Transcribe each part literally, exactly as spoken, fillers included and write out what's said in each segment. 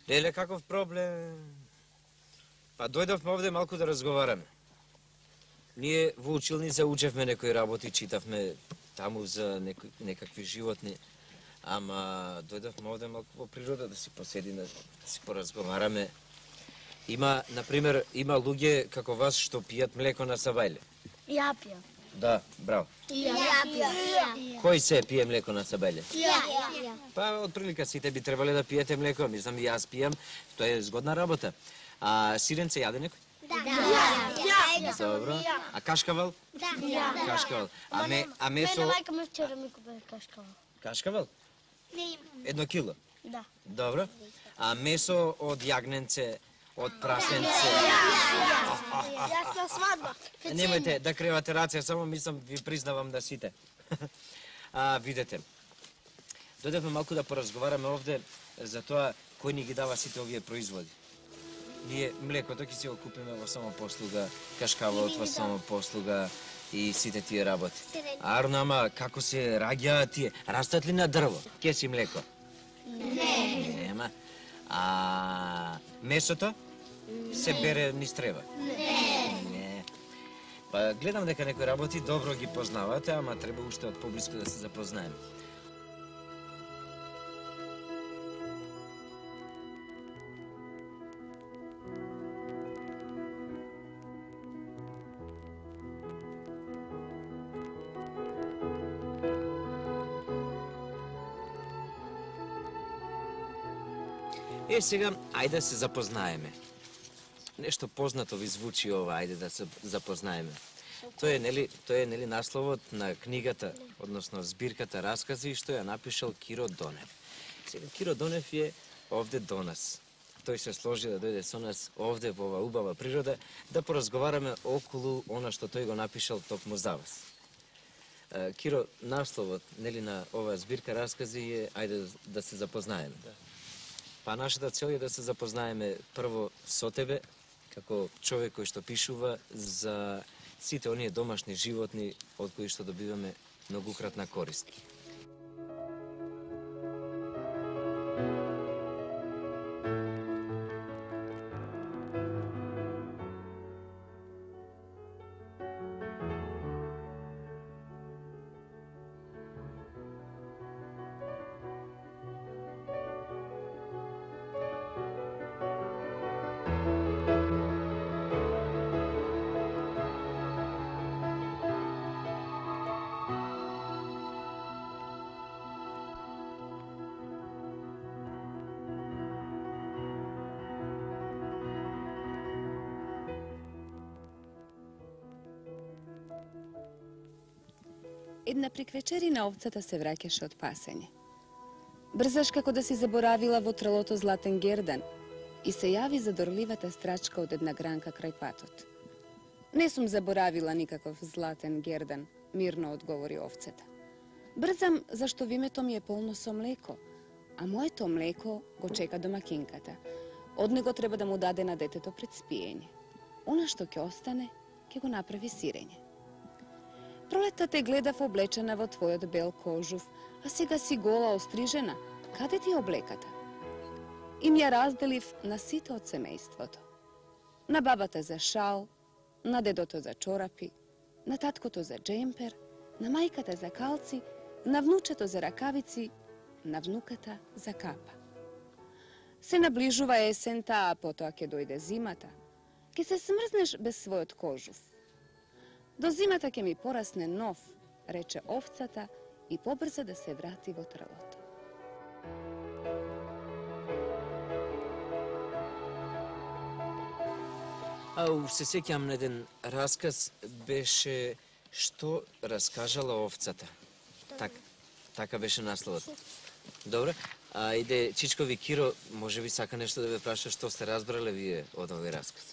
Леле, каков проблем? Па дојдовме овде малку да разговараме. Ние во училница учевме некои работи, читавме таму за некои, некакви животни, ама дојдовме овде малку во природа да си поседиме, да си поразговараме. Има, например, има луѓе како вас што пијат млеко на сабајле. Ја пијам. Да, браво. Ја пијам. Кој се пие млеко на сабајле? Ја. Па, од прилика сите би требале да пиете млеко, мислам и јас пијам, тоа е згодна работа. А сиренце јаде некој? Да. Ја. Добро. А кашкавал? Да. Кашкавал. А, ме, а месо... Мене мајка ме вчера ми купи кашкавал. Кашкавал? Не имам. Едно кило? Да. Добро. А месо од јагненце, од прасенце? Јас на свадба. Немојте да кревате раце, само мислам ви признавам да сите. А, видете. Дојдевме малку да поразговараме овде за тоа кој ни ги дава сите овие производи. Ние млекото ќе си го купиме во самопослуга, кашкавалот во самопослуга и сите тие работи. Арно, ама како се раѓаат тие? Растат ли на дрво? Ке си млеко? Не. Нема. А месото? Се бере низ трева? Не. Не. Па гледам дека некои работи добро ги познавате, ама треба уште од поблиску да се запознаеме. Е, сега, ајде да се запознаеме. Нешто познато ви звучи ова, ајде да се запознаеме. Тоа е, нели, тоа е, нели, насловот на книгата, односно збирката раскази, што ја напишал Киро Донев. Сега, Киро Донев е овде до нас. Тој се сложи да дојде со нас овде во ова убава природа, да поразговараме околу она што тој го напишал токму за вас. Киро, насловот, нели, на оваа збирка раскази е ајде да се запознаеме. Па нашата цел е да се запознаеме прво со тебе, како човек кој што пишува за сите оние домашни животни од кои што добиваме многукратна корист. Една приквечерина овцата се враќаше од пасење. Брзаш како да си заборавила во тралото златен гердан и се јави задорливата страчка од една гранка крај патот. Не сум заборавила никаков златен гердан, мирно одговори овцата. Брзам зашто вимето ми е полно со млеко, а моето млеко го чека домакинката. Од него треба да му даде на детето пред спиење. Она што ќе остане, ќе го направи сирење. Пролетта те гледав облечена во твојот бел кожув, а сега си гола острижена. Каде ти е облеката? Им ја разделив на сите од семејството. На бабата за шал, на дедото за чорапи, на таткото за джемпер, на мајката за калци, на внучето за ракавици, на внуката за капа. Се наближува есента, а потоа ќе дојде зимата. Ке се смрзнеш без својот кожув. До зимата ќе ми порасне нов, рече овцата и побрза да се врати во тралото. Ау, се сеќам на еден расказ, беше што раскажала овцата. Так, така беше насловот. Добро, а иде Чичкови Киро, може би сака нешто да ве праша што сте разбрале вие од овој расказ.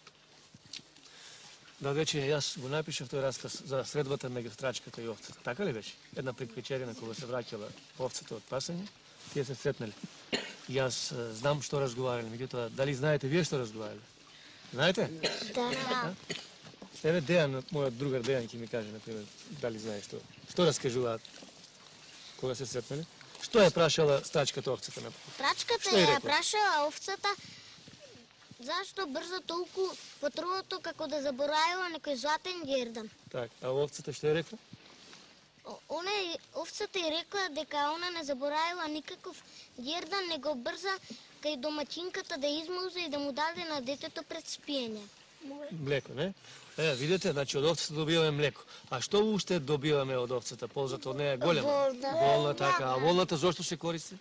Да, веќе јас го напишав тој расказ за средбата меѓу страчката и овцата. Така ли беше? Една приквечерина кога се враќала овцата од пасење, тие се сретнале. Јас знам што разговарале, меѓутоа дали знаете вие што разговарале? Знаете? Да. Еве Дејан, мојот другар Дејан ќе ми каже, например, дали знае што. Што раскажуваат кога се сретнале? Што е прашала страчката овцата? Трачката Што е ја рекла? прашала овцата зашто брза толку по трулото како да заборавила некој златен гердан. Так, а овцата што е рекла? О- Она и- овцата и рекла дека она не заборавила никаков гердан, него брза кај домаќинката да измолза и да му даде на детето пред спиење. Млеко, не? Е, видите, значи од овцата добиваме млеко. А што уште добиваме од овцата? Ползата од неја е голема. Волна. Волна, така. А волната зошто се користи?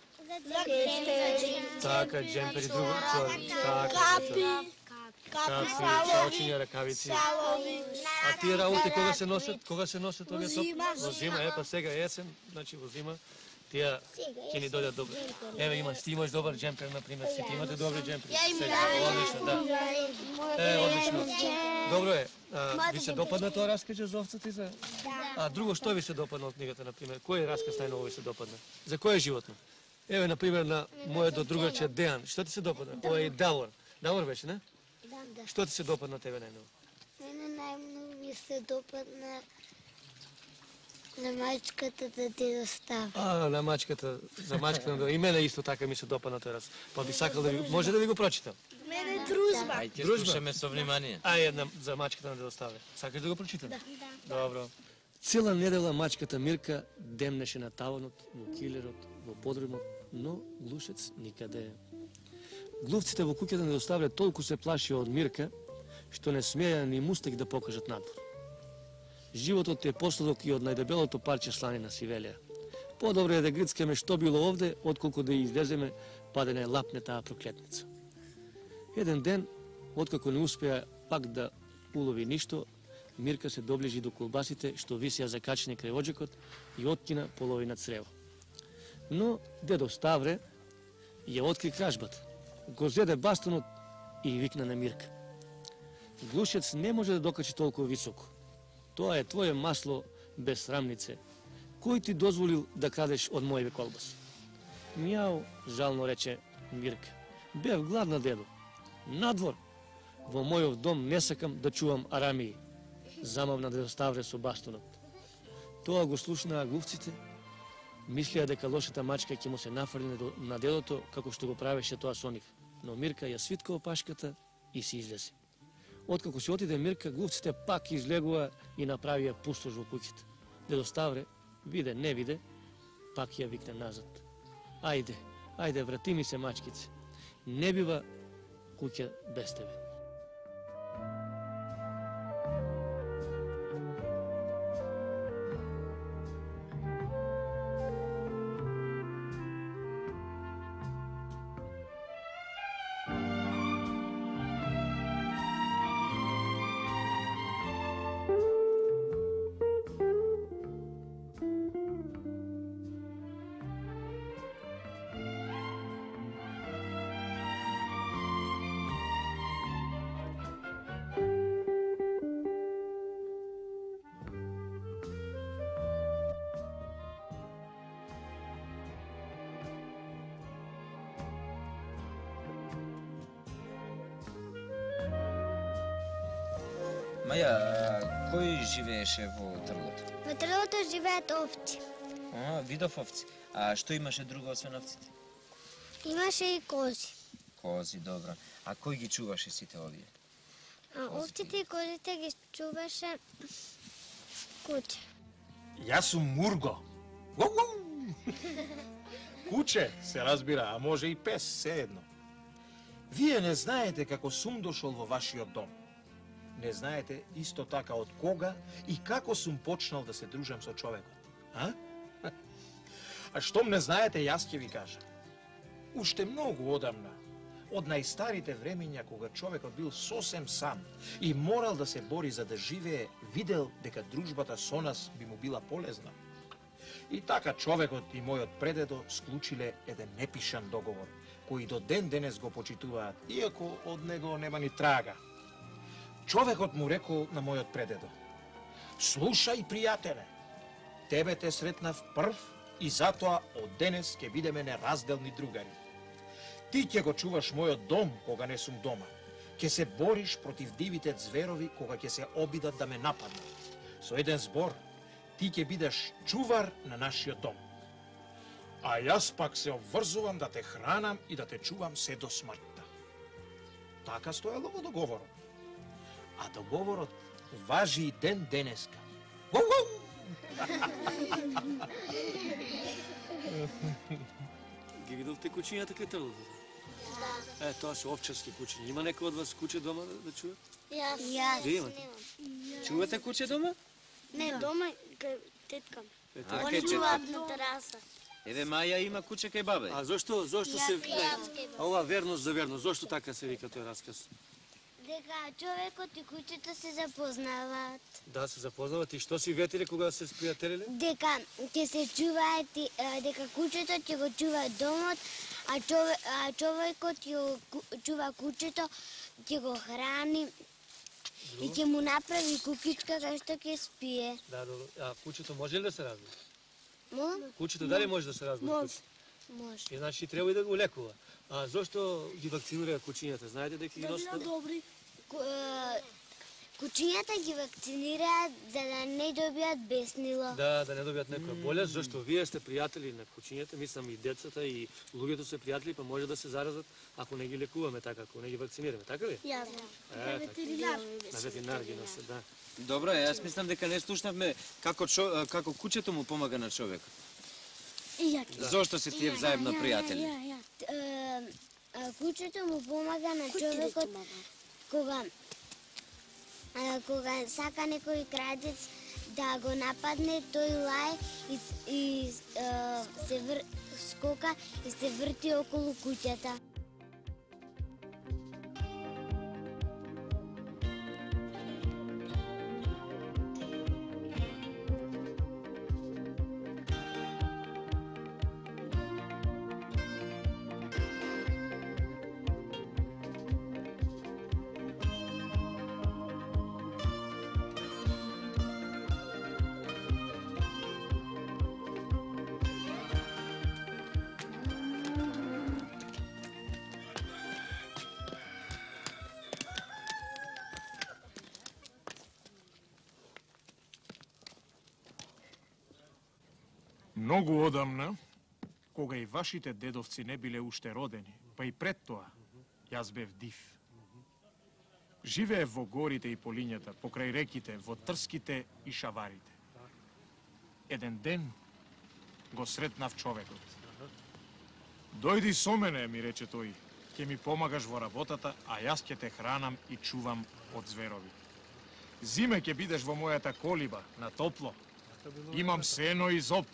Така, джемпери, друго, чори. Така, Капи, капи, салови, чаочиња, ракавици. салови. А тие работи кога се носат? Кога се носат овие топ? Во зима, е, па сега е есен, значи во зима. Тие ќе ни дојдат добро. Еве имаш, ти имаш добар джемпер, например, сите имате добри джемпери. Сега, одлично, да. Е, одлично. Добро е. А, ви се допадна тоа раскажа за овцата и за... А друго што ви се допадна од книгата, например? Кој расказ најново ви се допадна? За кој животно? Еве, например, на моето другарче Дејан. Што ти се допадна? Ова е Давор. Давор беше, не? Да. Што ти се допадна тебе најново? Мене најмногу ми се допадна на мачката да ти достава. А, на мачката, за мачката, да. И мене исто така ми се допадна тој раз. Па би сакал да ви, може да ви го прочитам? Мене дружба. Ајде, Дружба. слушаме со внимание. А една за мачката на Дедоставе. Сакаш да го прочитам? Да. Добро. Цела недела мачката Мирка демнеше на таванот, во килерот, во подрумот, но глушец никаде. Глувците во куќата на Дедоставе толку се плашија од Мирка, што не смеја ни мустек да покажат надвор. Животот е посладок и од најдебелото парче сланина си велеа. Подобро е да грицкаме што било овде, отколку да ја излеземе, па да не лапне таа проклетница. Еден ден, откако не успеа пак да улови ништо, Мирка се доближи до колбасите што висеа закачени крај оджакот и откина половина црево. Но дедо Ставре ја откри кражбата, го зеде бастунот и викна на Мирка. Глушец не може да докачи толку високо. Тоа е твое масло без срамнице. Кој ти дозволил да крадеш од моје колбаси? Мјау, жално рече Мирка. Бев гладна, дедо. Надвор. Во мојов дом не сакам да чувам арамии. Замавна Дедо Ставре со бастунот. Тоа го слушнаа глувците. Мислеа дека лошата мачка ќе му се нафрли на дедото, како што го правеше тоа со нив. Но Мирка ја свитка опашката и се излезе. Откако се отиде Мирка, глувците пак излегува и направија пустош во куќата. Дедо Ставре, виде, не виде, пак ја викне назад. Ајде, ајде, врати ми се мачкице. Не бива куќа без тебе. Маја, кој живееше во трлото? Во трулото живеат овци. А, видов овци. А што имаше друго освен овците? Имаше и кози. Кози, добро. А кој ги чуваше сите овие? А овците и козите ги чуваше куќе. Јас сум Мурго. Куче, се разбира, а може и пес, се едно. Вие не знаете како сум дошол во вашиот дом. Не знаете исто така од кога и како сум почнал да се дружам со човекот. А? А штом не знаете, јас ќе ви кажам. Уште многу одамна, од најстарите времења кога човекот бил сосем сам и морал да се бори за да живее, видел дека дружбата со нас би му била полезна. И така човекот и мојот предедо склучиле еден непишан договор, кој до ден денес го почитуваат, иако од него нема ни трага. Човекот му рекол на мојот предедо: слушај, пријателе, тебе те сретнав прв и затоа од денес ќе бидеме неразделни другари. Ти ќе го чуваш мојот дом кога не сум дома. Ќе се бориш против дивите зверови кога ќе се обидат да ме нападнат. Со еден збор, ти ќе бидеш чувар на нашиот дом. А јас пак се обврзувам да те хранам и да те чувам се до смртта. Така стоело во договорот. А договорот важи и ден денеска. Ги видовте кучињата кај трлото? Да. Е, тоа се овчарски кучиња. Има некој од вас куче дома да, да чуе? Јас. Јас. Ви имате? Чувате куче дома? Не, дома кај теткам. А, Они кај чуваат на тераса. Еве Маја има куче кај бабе. А зошто, зошто се... Јас, јас кај бабе. А ова верност за верност, зошто така се вика тој расказ? Дека човекот и кучето се запознаваат. Да, се запознават и што си ветеле кога се спријателиле? Дека ќе се чуваат, и, а, дека кучето ќе го чува домот, а, чове, а човекот ќе го ку- чува кучето, ќе го храни и ќе му направи кукичка кај што ќе спие. Да, добро. А кучето може ли да се разбие? Мо? Кучето дали може да се разбие? Може. Може. И значи треба и да го лекува. А зошто ги вакцинира кучињата? Знаете дека ги носат? добри. Кучињата ги вакцинираат за да не добијат беснило. Да, да не добијат некоја болест, зашто вие сте пријатели на кучињата, мислам и децата и луѓето се пријатели, па може да се заразат ако не ги лекуваме така, ако не ги вакцинираме, така ли? Јас. Е, ветеринар. На ветеринар ги носат, да. Добро, јас мислам дека не слушнавме како чо, како кучето му помага на човекот. Да. Зошто се тие взаимно пријатели? Кучето му помага на човекот кога а, кога сака некој крадец да го нападне, тој лае и, и а, се вр... скока и се врти околу куќата. Многу одамна, кога и вашите дедовци не биле уште родени, па и пред тоа, јас бев див. Живеев во горите и полињата, покрај реките, во трските и шаварите. Еден ден го сретнав човекот. Дојди со мене, ми рече тој, ќе ми помагаш во работата, а јас ќе те хранам и чувам од зверови. Зиме ќе бидеш во мојата колиба, на топло. Имам сено и зоб.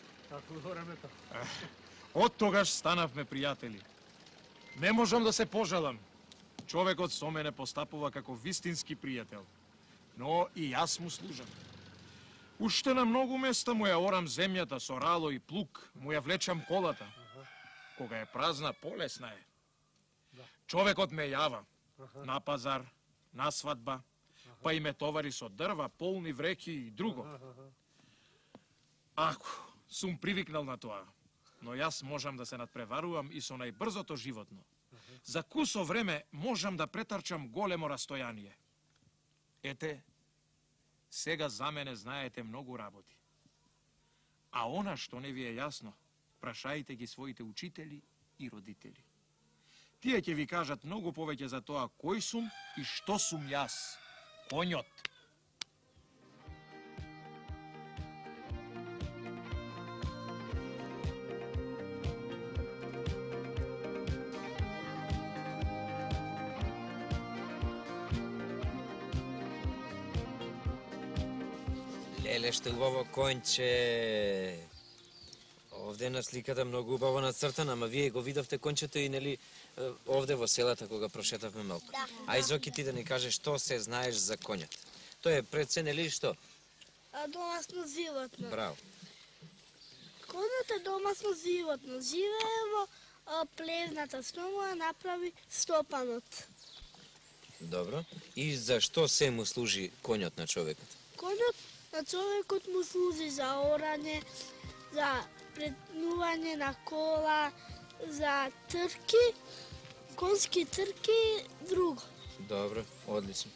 Од тогаш станавме пријатели. Не можам да се пожалам. Човекот со мене постапува како вистински пријател. Но и јас му служам. Уште на многу места му ја орам земјата со рало и плук, му ја влечам колата. Кога е празна, полесна е. Човекот ме јава на пазар, на свадба, па и ме товари со дрва, полни вреки и друго. Ако сум привикнал на тоа, но јас можам да се надпреварувам и со најбрзото животно. За кусо време можам да претарчам големо растојание. Ете, сега за мене знаете многу работи. А она што не ви е јасно, прашајте ги своите учители и родители. Тие ќе ви кажат многу повеќе за тоа кој сум и што сум јас, конјот. Леле, што убаво конче. Овде на сликата многу убаво нацртана, ама вие го видовте кончето и нели овде во селата кога прошетавме малку. Да. Ај Зоки ти да ни кажеш што се знаеш за конјот. Тој е пред се нели што? А домасно животно. Браво. Конјот е домасно животно. Живее во а, плевната, што му ја направи стопанот. Добро. И за што се му служи конјот на човекот? Конјот на човекот му служи заорање, за претнување на кола, за трки, конски трки и друго. Добро, одлично.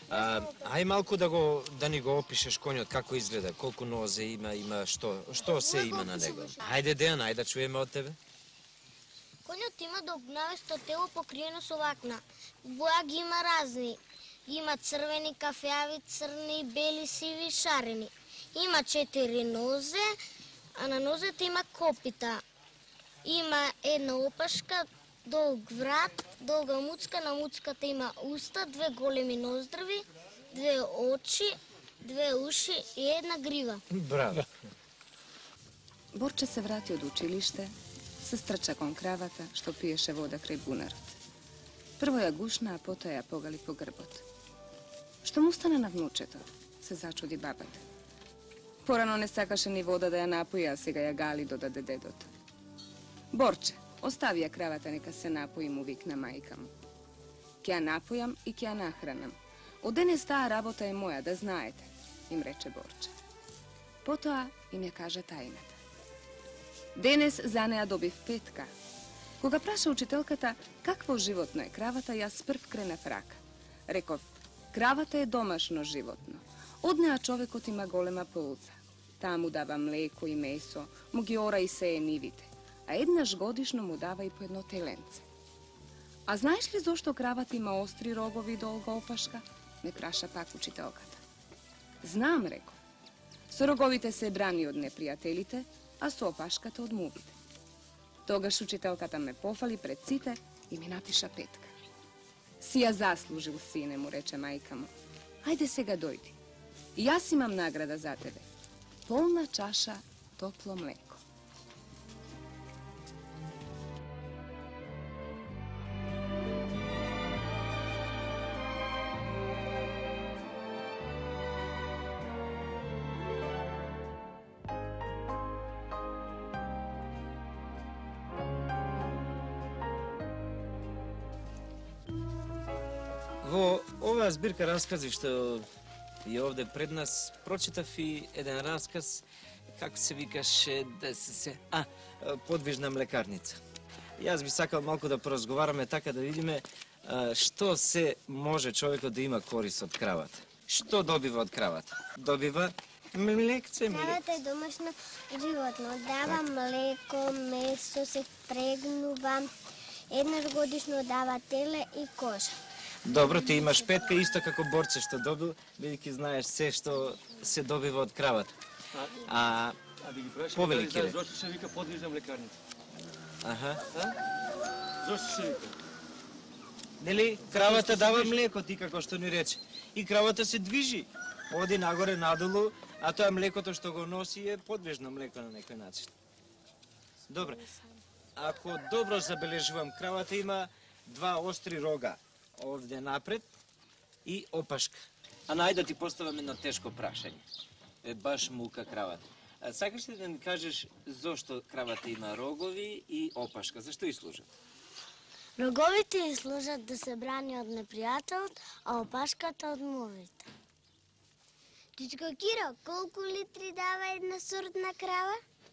А, ај малку да го да ни го опишеш конјот како изгледа, колку нозе има, има што што се има на него. Ајде Дејан, ајде да чуеме од тебе. Конјот има долгнавесто тело покриено со влакна. Боја ги има разни. Има црвени, кафеави, црни, бели, сиви, шарени. Има четири нозе, а на нозете има копита. Има една опашка, долг врат, долга муцка, на муцката има уста, две големи ноздрави, две очи, две уши и една грива. Браво. Борче се врати од училиште, се стрча кон кравата што пиеше вода крај бунарот. Прво ја гушна, а потоа ја погали по грбот. Што му стана на внучето, се зачуди бабата. Порано не сакаше ни вода да ја напои, а сега ја гали додаде дедото. Борче, остави ја кравата нека се напои, му викна мајка му. Ке ја напојам и ке ја нахранам. Од денес таа работа е моја, да знаете, им рече Борче. Потоа им ја кажа тајната. Денес за неа добив петка. Кога праша учителката какво животно е кравата, јас прв кренев рака. Реков, кравата е домашно животно. Од неа човекот има голема полза. Таа му дава млеко и месо, му ги ора и сее нивите, а еднаш годишно му дава и по едно теленце. А знаеш ли зошто кравата има остри рогови и долга опашка? Ме праша пак учителката. Знам, реков. Со роговите се брани од непријателите, а со опашката од мувите. Тогаш учителката ме пофали пред сите и ми напиша петка. Си ја заслужил, сине, му рече мајка му. Ајде сега дојди. Јас имам награда за тебе. Полна чаша топло млеко. Во оваа збирка раскази што и овде пред нас прочитав и еден расказ, како се викаше, да се се... А, подвижна млекарница. Јас би сакал малку да поразговараме така да видиме а, што се може човекот да има корис од кравата. Што добива од кравата? Добива млекце, млекце. Кравата е домашно животно. Дава млеко, месо, се впрегнува. Еднаш годишно дава теле и кожа. Добро, ти имаш петка, исто како Борче што добил, бидејќи знаеш се што се добива од кравата. А, А да ги прашаме повели, Кире. зошто се вика подвижна млекарница? Аха. Зошто се вика? Нели, кравата дава млеко, ти како што ни рече. И кравата се движи. Оди нагоре, надолу, а тоа млекото што го носи е подвижно млеко на некој начин. Добре. Ако добро забележувам, кравата има два остри рога. Овде напред и опашка. А најде да ти поставам едно тешко прашање. Е баш мука кравата. А, сакаш ли да ми кажеш зошто кравата има рогови и опашка? Зашто и служат? Роговите ѝ служат да се брани од непријателот, а опашката од мувите. Дичко Киро, колку литри дава една сортна крава?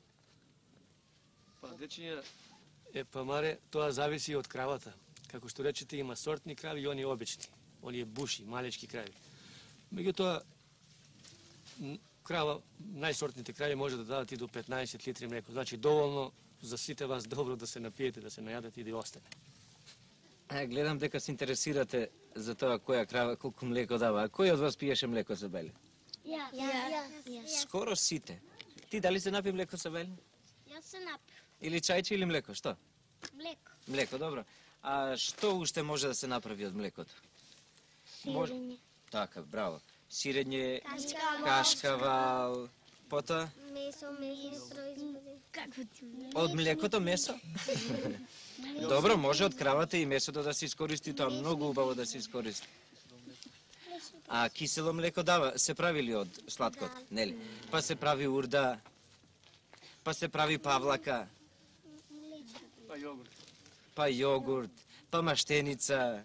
Па, дечиња, е, па маре, тоа зависи од кравата. Како што речете, има сортни крави и они обични. Оние буши, малечки крави. Меѓутоа, крава, најсортните крави може да дадат и до петнаесет литри млеко. Значи, доволно за сите вас добро да се напиете, да се најадете и да остане. А, гледам дека се интересирате за тоа која крава колку млеко дава. А кој од вас пиеше млеко за беле? Ја. Ја. Скоро сите. Ти дали се напи млеко за беле? Јас се напив. Или чајче или млеко, што? Млеко. Млеко, добро. А што уште може да се направи од млекото? Може- Сирење. Така, браво. Сирење, Кашкавал. кашкавал, потоа Месо, месни производи. Како ти? од млекото месо. Добро, може од кравата и месото да се искористи, тоа многу убаво да се искористи. А кисело млеко дава, се прави ли од сладкот? Нели? Па се прави урда, па се прави павлака, Па јогурт. па јогурт, па маштеница.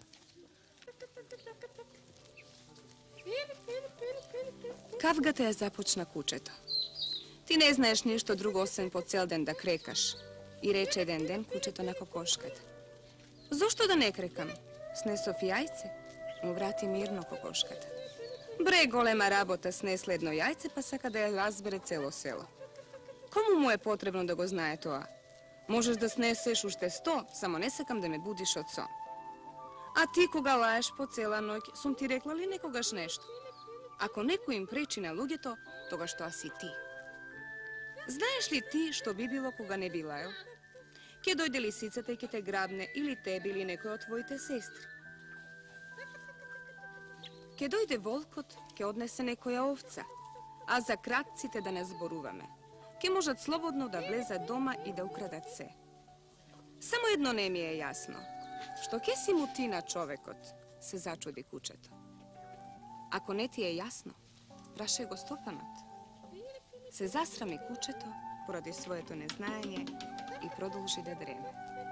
Кавгата ја започна кучето. Ти не знаеш ништо друго освен по цел ден да крекаш. И рече еден ден кучето на кокошката. Зошто да не крекам? Снесов јајце? Му врати мирно кокошката. Бре голема работа снесле едно јајце, па сака да ја разбере цело село. Кому му е потребно да го знае тоа? Можеш да снесеш уште сто, само не сакам да ме будиш од сон. А ти кога лаеш по цела ноќ, сум ти рекла ли некогаш нешто? Ако некој им пречи на луѓето, тогаш тоа си ти. Знаеш ли ти што би било кога не би лаел? Ке дојде лисицата и ке те грабне или тебе или некој од твоите сестри. Ке дојде волкот, ке однесе некоја овца, а за крадците да не зборуваме. Ке можат слободно да влезат дома и да украдат се. Само едно не ми е јасно. Што ке си му ти на човекот, се зачуди кучето. Ако не ти е јасно, прашај го Стопанот. Се засрами кучето поради своето незнаење и продолжи да дреме.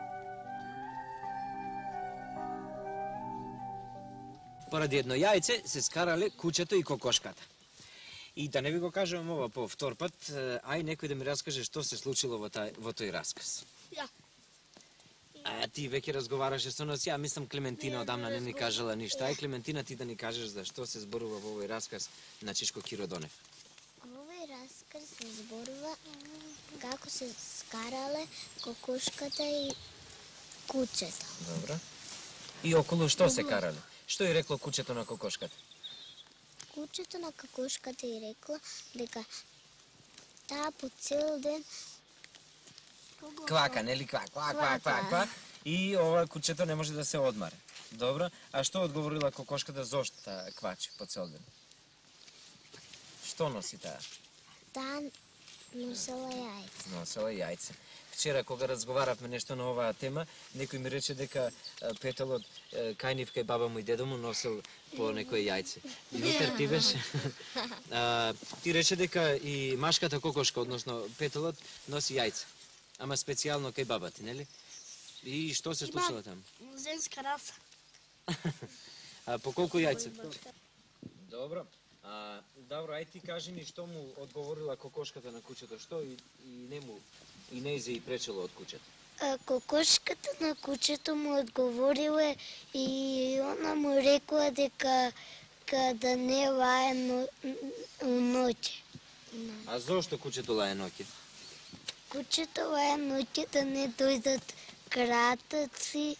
Поради едно јајце се скарале кучето и кокошката. И да не ви го кажам ова по втор пат, ај некој да ми раскаже што се случило во, тај, во тој расказ. Ја. А ти веќе разговараше со нас, ја мислам Клементина одамна не ни кажала ништо. Ај Клементина ти да ни кажеш за што се зборува во овој расказ на Чичко Киро Донев. Овој расказ се зборува како се скарале кокошката и кучето. Добро. И околу што се карале? Што и рекло кучето на кокошката? Кучето на кокошката и рекла дека таа по цел ден Квака, нели квак, квак, квак, квак, квак. И ова кучето не може да се одмаре. Добро. А што одговорила кокошката зошто таа квачи по цел ден? Што носи таа? таа носела јајца. Носела јајце. Вчера кога разговаравме нешто на оваа тема, некој ми рече дека Петелот кајнив кај баба му и дедо му носел по некој јајце. Димитар, ти беше? А, ти рече дека и машката кокошка, односно Петелот, носи јајце. Ама специјално кај баба ти, нели? И што се случило таму? Женска раса. А по колку јајце? Добро. А, добро, ај ти кажи ми што му одговорила кокошката на кучето, што и, и не му и не изе и пречело од кучето. А, кокошката на кучето му одговорила и она му рекла дека да не лае но, ноќе. А зошто кучето лае ноќе? Кучето лае ноќе да не дојдат кратаци,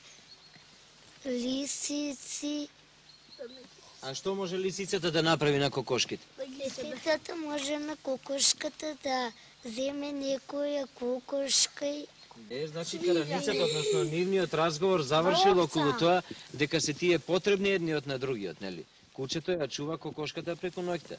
лисици. А што може лисицата да направи на кокошките? Лисицата може на кокошката да земе некоја кокошка и... Е, значи караницата, односно нивниот разговор завршил околу тоа дека се тие потребни едниот на другиот, нели? Кучето ја чува кокошката преку ноќта.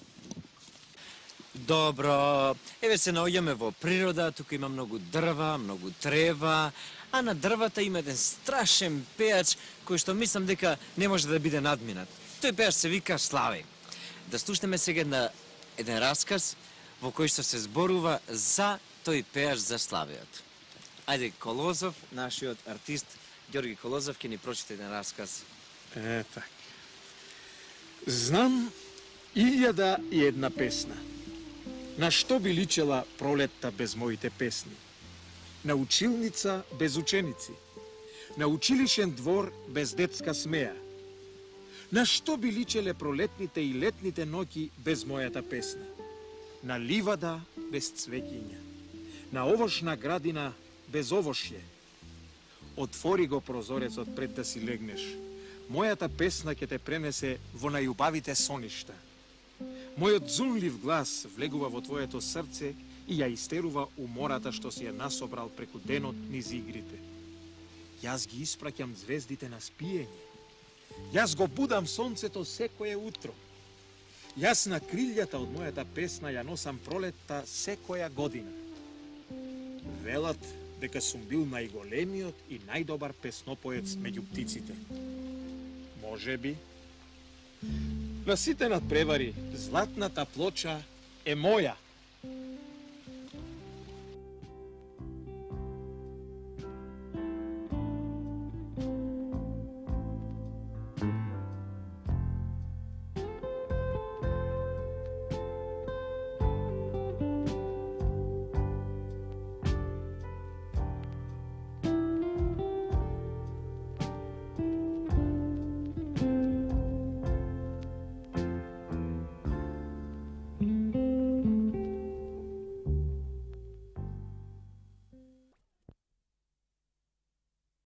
Добро, еве се наоѓаме во природа, тука има многу дрва, многу трева, а на дрвата има еден страшен пејач кој што мислам дека не може да биде надминат. Тој пејач се вика Славе. Да слушнеме сега на еден расказ во кој што се зборува за тој пејач за Славеот. Ајде, Колозов, нашиот артист Ѓорги Колозов ќе ни прочита еден расказ. Е, така. Знам илјада и една песна. На што би личела пролетта без моите песни? На училница без ученици. На училишен двор без детска смеја. На што би личеле пролетните и летните ноќи без мојата песна? На ливада без цвеќиња. На овошна градина без овошје. Отвори го прозорецот пред да си легнеш. Мојата песна ќе те пренесе во најубавите соништа. Мојот зунлив глас влегува во твоето срце и ја истерува умората што си ја насобрал преку денот низ игрите. Јас ги испраќам звездите на спиење. Јас го будам сонцето секое утро. Јас на крилјата од мојата песна ја носам пролетта секоја година. Велат дека сум бил најголемиот и најдобар песнопоец меѓу птиците. Може би. На сите надпревари, златната плоча е моја.